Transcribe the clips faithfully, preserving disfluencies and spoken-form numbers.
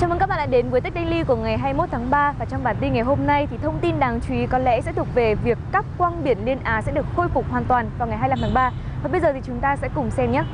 Chào mừng các bạn đã đến với Tech Daily của ngày hai mươi mốt tháng ba. Và trong bản tin ngày hôm nay thì thông tin đáng chú ý có lẽ sẽ thuộc về việc cáp quang biển Liên Á sẽ được khôi phục hoàn toàn vào ngày hai mươi lăm tháng ba. Và bây giờ thì chúng ta sẽ cùng xem nhé.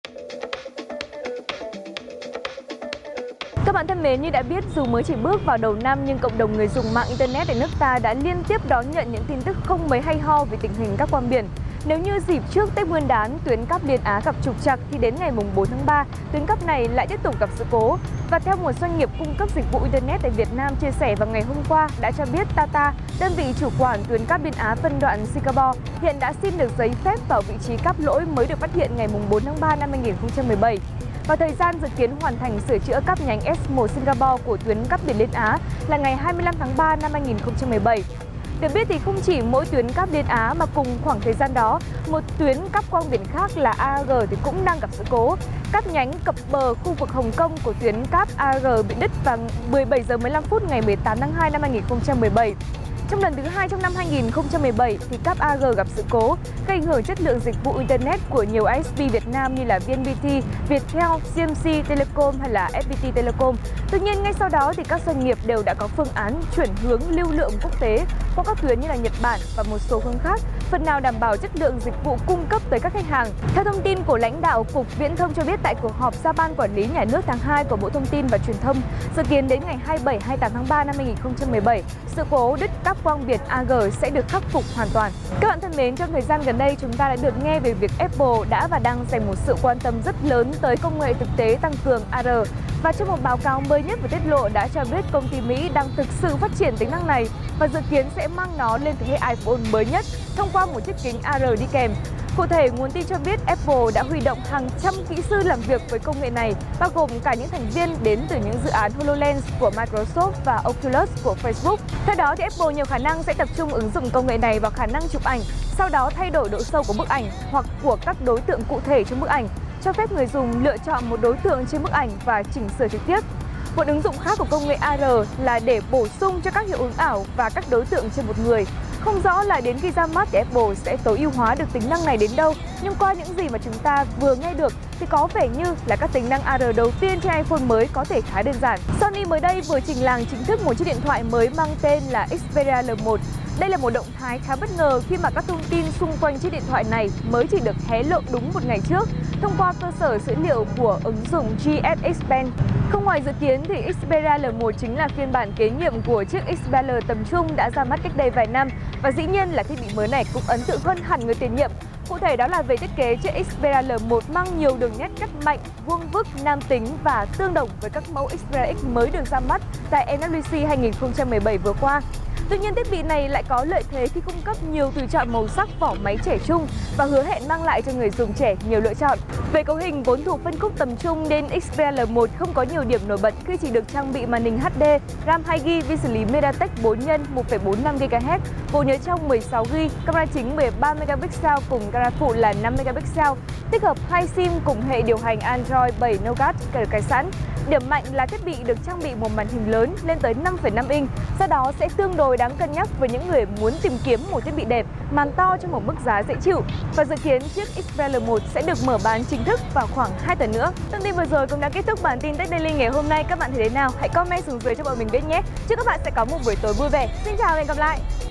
Các bạn thân mến, như đã biết, dù mới chỉ bước vào đầu năm nhưng cộng đồng người dùng mạng Internet tại nước ta đã liên tiếp đón nhận những tin tức không mấy hay ho về tình hình cáp quang biển. Nếu như dịp trước Tết Nguyên đán, tuyến cáp Liên Á gặp trục trặc thì đến ngày bốn tháng ba, tuyến cáp này lại tiếp tục gặp sự cố. Và theo một doanh nghiệp cung cấp dịch vụ Internet tại Việt Nam chia sẻ vào ngày hôm qua đã cho biết Tata, đơn vị chủ quản tuyến cáp Liên Á phân đoạn Singapore, hiện đã xin được giấy phép vào vị trí cáp lỗi mới được phát hiện ngày bốn tháng ba năm hai nghìn không trăm mười bảy. Và thời gian dự kiến hoàn thành sửa chữa cáp nhánh S một Singapore của tuyến cáp biển Liên Á là ngày hai mươi lăm tháng ba năm hai nghìn không trăm mười bảy. Được biết thì không chỉ mỗi tuyến cáp Liên Á mà cùng khoảng thời gian đó, một tuyến cáp quang biển khác là a rờ thì cũng đang gặp sự cố. Cáp nhánh cập bờ khu vực Hồng Kông của tuyến cáp a rờ bị đứt vào mười bảy giờ mười lăm phút ngày mười tám tháng hai năm hai nghìn không trăm mười bảy. Trong lần thứ hai trong năm hai nghìn không trăm mười bảy thì cáp a rờ gặp sự cố, gây ảnh hưởng chất lượng dịch vụ Internet của nhiều i ét pê Việt Nam như là vê en pê tê, Viettel, xê em xê Telecom hay là ép pê tê Telecom. Tuy nhiên ngay sau đó thì các doanh nghiệp đều đã có phương án chuyển hướng lưu lượng quốc tế qua các tuyến như là Nhật Bản và một số hướng khác, phần nào đảm bảo chất lượng dịch vụ cung cấp tới các khách hàng. Theo thông tin của lãnh đạo Cục Viễn thông cho biết tại cuộc họp giao ban quản lý nhà nước tháng hai của Bộ Thông tin và Truyền thông, dự kiến đến ngày hai mươi bảy hai mươi tám tháng ba năm hai nghìn không trăm mười bảy, sự cố đứt cáp quang biển a rờ sẽ được khắc phục hoàn toàn. Các bạn thân mến, trong thời gian gần đây chúng ta đã được nghe về việc Apple đã và đang dành một sự quan tâm rất lớn tới công nghệ thực tế tăng cường a rờ. Và trong một báo cáo mới nhất vừa tiết lộ đã cho biết công ty Mỹ đang thực sự phát triển tính năng này và dự kiến sẽ mang nó lên thế hệ iPhone mới nhất thông qua một chiếc kính a rờ đi kèm. Cụ thể, nguồn tin cho biết Apple đã huy động hàng trăm kỹ sư làm việc với công nghệ này, bao gồm cả những thành viên đến từ những dự án HoloLens của Microsoft và Oculus của Facebook. Theo đó, thì Apple nhiều khả năng sẽ tập trung ứng dụng công nghệ này vào khả năng chụp ảnh, sau đó thay đổi độ sâu của bức ảnh hoặc của các đối tượng cụ thể trong bức ảnh, cho phép người dùng lựa chọn một đối tượng trên bức ảnh và chỉnh sửa trực tiếp. Một ứng dụng khác của công nghệ a rờ là để bổ sung cho các hiệu ứng ảo và các đối tượng trên một người. Không rõ là đến khi ra mắt thì Apple sẽ tối ưu hóa được tính năng này đến đâu, nhưng qua những gì mà chúng ta vừa nghe được thì có vẻ như là các tính năng a rờ đầu tiên trên iPhone mới có thể khá đơn giản. Sony mới đây vừa trình làng chính thức một chiếc điện thoại mới mang tên là Xperia L một. Đây là một động thái khá bất ngờ khi mà các thông tin xung quanh chiếc điện thoại này mới chỉ được hé lộ đúng một ngày trước thông qua cơ sở dữ liệu của ứng dụng giê ét ích Pen. Không ngoài dự kiến thì Xperia L một chính là phiên bản kế nhiệm của chiếc Xperia L tầm trung đã ra mắt cách đây vài năm, và dĩ nhiên là thiết bị mới này cũng ấn tượng hơn hẳn người tiền nhiệm. Cụ thể đó là về thiết kế, chiếc Xperia L một mang nhiều đường nét cắt mạnh, vuông vức, nam tính và tương đồng với các mẫu Xperia X mới được ra mắt tại em đắp liu xê hai nghìn không trăm mười bảy vừa qua. Tuy nhiên, thiết bị này lại có lợi thế khi cung cấp nhiều tùy chọn màu sắc vỏ máy trẻ trung và hứa hẹn mang lại cho người dùng trẻ nhiều lựa chọn. Về cấu hình vốn thuộc phân khúc tầm trung nên Xperia L một không có nhiều điểm nổi bật khi chỉ được trang bị màn hình hát đê, RAM hai gi ga bai, vi xử lý MediaTek bốn nhân một phẩy bốn năm gigahertz, bộ nhớ trong mười sáu gi ga bai, camera chính mười ba megapixel cùng camera phụ là năm megapixel, tích hợp hai sim cùng hệ điều hành Android bảy Nougat cài sẵn. Điểm mạnh là thiết bị được trang bị một màn hình lớn lên tới năm phẩy năm inch, do đó sẽ tương đối đáng cân nhắc với những người muốn tìm kiếm một thiết bị đẹp, màn to trong một mức giá dễ chịu. Và dự kiến chiếc Xperia L một sẽ được mở bán chính thức vào khoảng hai tuần nữa. Thông tin vừa rồi cũng đã kết thúc bản tin Tech Daily ngày hôm nay. Các bạn thấy thế nào? Hãy comment xuống dưới cho bọn mình biết nhé. Chúc các bạn sẽ có một buổi tối vui vẻ. Xin chào và hẹn gặp lại.